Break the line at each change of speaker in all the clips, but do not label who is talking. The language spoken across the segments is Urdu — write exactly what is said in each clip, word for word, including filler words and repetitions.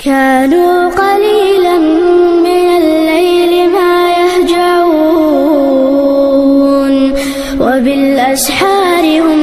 كانوا قليلا من الليل ما يهجعون وبالأسحار هم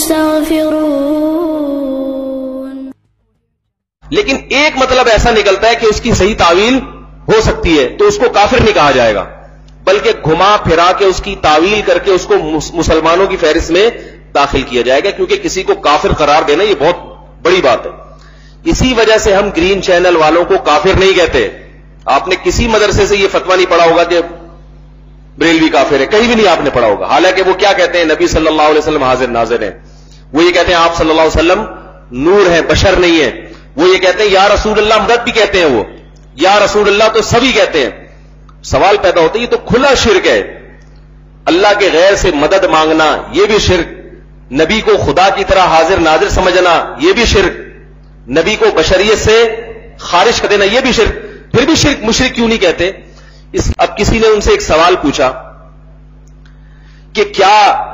يستغفرون.
لیکن ایک مطلب ایسا نکلتا ہے کہ اس کی صحیح تعویل ہو سکتی ہے تو اس کو کافر نہیں کہا جائے گا، بلکہ گھما پھرا کے اس کی تعویل کر کے اس کو مسلمانوں کی فہرست میں داخل کیا جائے گا، کیونکہ کسی کو کافر قرار دینا یہ بہت بڑی بات ہے. اسی وجہ سے ہم گرین چینل والوں کو کافر نہیں کہتے. آپ نے کسی مدرسے سے یہ فتویٰ نہیں پڑھا ہوگا کہ بریلوی کافر ہے، کہیں بھی نہیں آپ نے پڑھا ہوگا. حالانکہ وہ کیا کہتے ہیں؟ نبی صلی اللہ علیہ وسلم حاضر ناظر ہیں. وہ یہ کہتے ہیں آپ صلی اللہ علیہ وسلم نور ہیں، بشر نہیں ہیں. وہ یہ کہتے ہیں یا رسول اللہ، مدد بھی کہتے ہیں وہ یا رسول اللہ تو سبھی کہتے ہیں. سوال پیدا ہوتا ہے یہ تو کھلا شرک ہے. اللہ کے غیر سے مدد مانگنا یہ بھی شرک، نبی کو خدا کی طرح حاضر ناظر سمجھنا یہ بھی شرک، نبی کو بشریت سے خارج کر دینا یہ بھی شرک. پھر بھی شرک مشرک کیوں نہیں کہتے؟ اس اب کسی نے ان سے ایک سوال پوچھا کہ کیا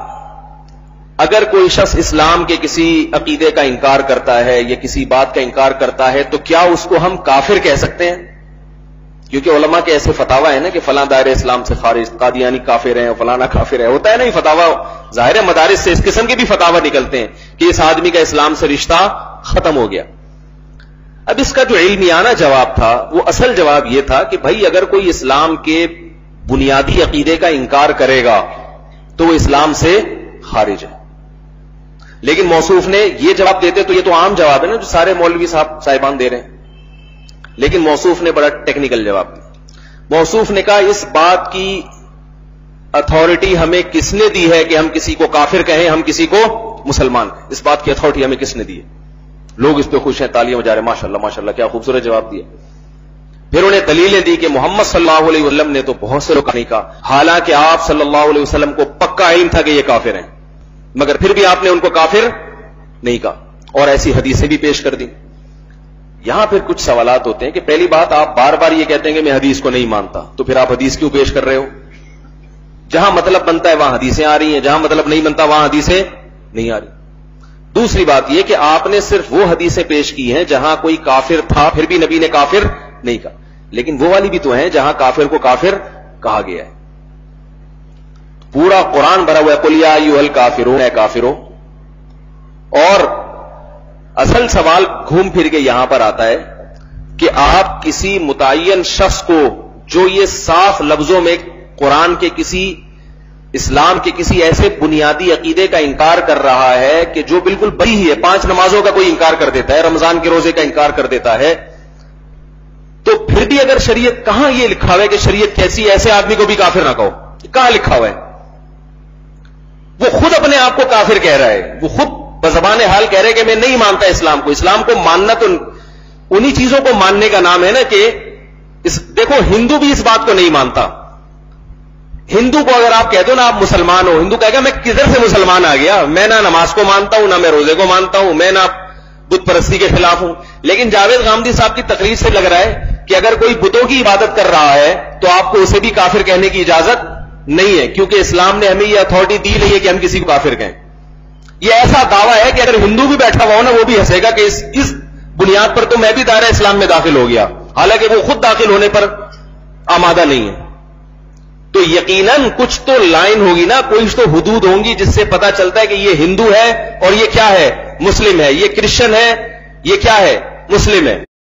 اگر کوئی شخص اسلام کے کسی عقیدے کا انکار کرتا ہے یا کسی بات کا انکار کرتا ہے تو کیا اس کو ہم کافر کہہ سکتے ہیں؟ کیونکہ علماء کے ایسے فتاوی ہیں نا کہ فلاں دائرہ اسلام سے خارج، قادیانی کافر ہیں، فلانا کافر ہے، ہوتا ہے نا یہ فتاوی. ظاہر مدارس سے اس قسم کے بھی فتاوی نکلتے ہیں کہ اس آدمی کا اسلام سے رشتہ ختم ہو گیا. اب اس کا جو علمیانہ جواب تھا وہ اصل جواب یہ تھا کہ بھائی اگر کوئی اسلام کے بنیادی عقیدے کا انکار کرے گا تو وہ اسلام سے خارج ہے. لیکن موصوف نے یہ جواب دیتے تو یہ تو عام جواب ہے نا جو سارے مولوی صاحب صاحبان دے رہے ہیں، لیکن موصوف نے بڑا ٹیکنیکل جواب دیا. موصوف نے کہا اس بات کی اتھارٹی ہمیں کس نے دی ہے کہ ہم کسی کو کافر کہیں، ہم کسی کو مسلمان کہیں؟ اس بات کی اتھارٹی ہمیں کس نے دی ہے؟ لوگ اس پہ خوش ہیں، تالیاں بجا رہے ہیں، ماشاءاللہ ماشاءاللہ کیا خوبصورت جواب دیا. پھر انہیں دلیلیں دی کہ محمد صلی اللہ علیہ وسلم نے تو بہت سے لوگ نہیں کہا، حالانکہ آپ صلی اللہ علیہ وسلم کو پکا علم تھا کہ یہ کافر ہیں، مگر پھر بھی آپ نے ان کو کافر نہیں کہا، اور ایسی حدیثیں بھی پیش کر دی. یہاں پھر کچھ سوالات ہوتے ہیں کہ پہلی بات آپ بار بار یہ کہتے ہیں کہ میں حدیث کو نہیں مانتا، تو پھر آپ حدیث کیوں پیش کر رہے ہو؟ جہاں مطلب بنتا ہے وہاں حدیثیں آ رہی ہیں، جہاں مطلب نہیں بنتا وہاں حدیثیں نہیں آ رہی. دوسری بات یہ کہ آپ نے صرف وہ حدیثیں پیش کی ہیں جہاں کوئی کافر تھا پھر بھی نبی نے کافر نہیں کہا، لیکن وہ والی بھی تو ہیں جہاں کافر کو کافر کہا گیا ہے. پورا قرآن بھرا ہوا ہے قل یا ایھا الکافرون، اے کافرو. اور اصل سوال گھوم پھر کے یہاں پر آتا ہے کہ آپ کسی متعین شخص کو جو یہ صاف لفظوں میں قرآن کے کسی اسلام کے کسی ایسے بنیادی عقیدے کا انکار کر رہا ہے کہ جو بالکل بڑی ہی ہے، پانچ نمازوں کا کوئی انکار کر دیتا ہے، رمضان کے روزے کا انکار کر دیتا ہے، تو پھر بھی اگر شریعت کہاں یہ لکھا ہوا ہے کہ شریعت کیسی ایسے آدمی کو بھی کافر نہ کہو؟ کہاں لکھا ہوا ہے؟ وہ خود اپنے آپ کو کافر کہہ رہا ہے، وہ خود بزبان حال کہہ رہے کہ میں نہیں مانتا اسلام کو. اسلام کو ماننا تو انہی چیزوں کو ماننے کا نام ہے نا کہ اس دیکھو ہندو بھی اس بات کو نہیں مانتا. ہندو کو اگر آپ کہہ دو نا آپ مسلمان ہو، ہندو کہے گا میں کدھر سے مسلمان آ گیا، میں نہ نماز کو مانتا ہوں، نہ میں روزے کو مانتا ہوں، میں نہ بت پرستی کے خلاف ہوں. لیکن جاوید غامدی صاحب کی تقریر سے لگ رہا ہے کہ اگر کوئی بتوں کی عبادت کر رہا ہے تو آپ کو اسے بھی کافر کہنے کی اجازت نہیں ہے، کیونکہ اسلام نے ہمیں یہ اتھارٹی دی نہیں ہے کہ ہم کسی کو کافر کہیں. یہ ایسا دعویٰ ہے کہ اگر ہندو بھی بیٹھا ہوا ہو نا وہ بھی ہنسے گا کہ اس اس بنیاد پر تو میں بھی دائرہ اسلام میں داخل ہو گیا، حالانکہ وہ خود داخل ہونے پر آمادہ نہیں ہے. تو یقیناً کچھ تو لائن ہوگی نا، کوئی تو حدود ہوں گی جس سے پتا چلتا ہے کہ یہ ہندو ہے اور یہ کیا ہے، مسلم ہے، یہ کرسچن ہے، یہ کیا ہے، مسلم ہے.